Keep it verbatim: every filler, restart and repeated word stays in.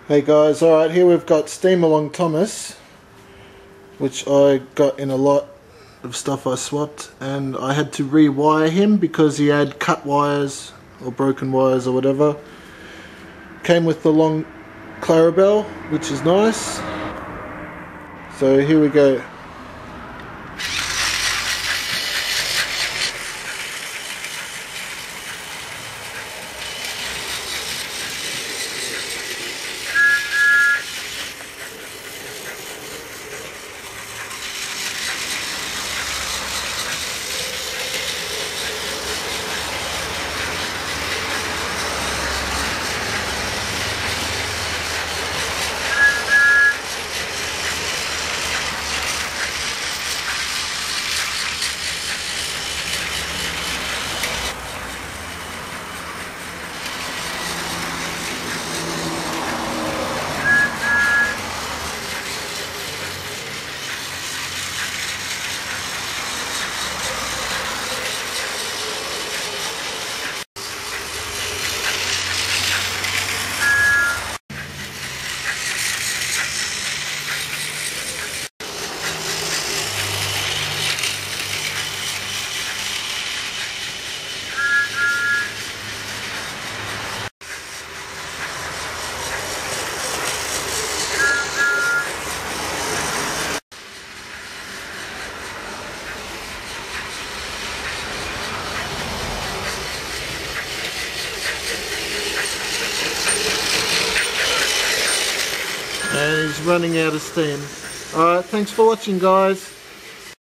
Hey guys, alright, here we've got Steam Along Thomas, which I got in a lot of stuff I swapped, and I had to rewire him because he had cut wires or broken wires or whatever. Came with the long Clarabelle, which is nice. So here we go. And he's running out of steam. Alright, thanks for watching guys.